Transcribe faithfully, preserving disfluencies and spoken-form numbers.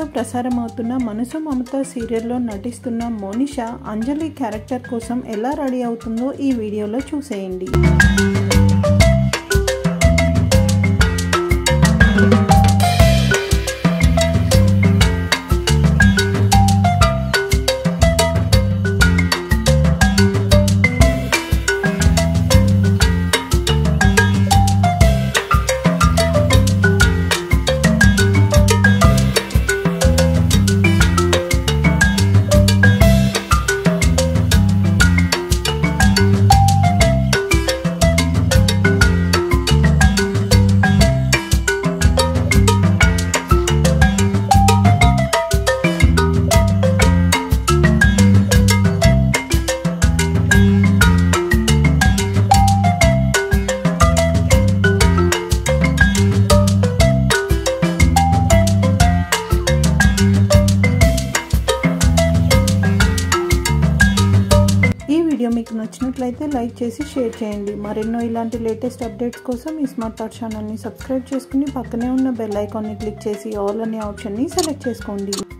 లో ప్రసారమవుతున్న మనసు మమత సీరియల్లో నటిస్తున్న మోనిషా అంజలి క్యారెక్టర్ కోసం ఎలా రెడీ అవుతుందో ఈ వీడియోలో చూసేయండి. వీడియో మీకు నచ్చినట్లయితే లైక్ చేసి షేర్ చేయండి. మరెన్నో ఇలాంటి లేటెస్ట్ అప్డేట్స్ కోసం ఇస్మార్ట్ ఛానల్ని సబ్స్క్రైబ్ చేసుకుని పక్కనే ఉన్న బెల్ ఐకాన్ని క్లిక్ చేసి ఆల్ అనే ఆప్షన్ని సెలెక్ట్ చేసుకోండి.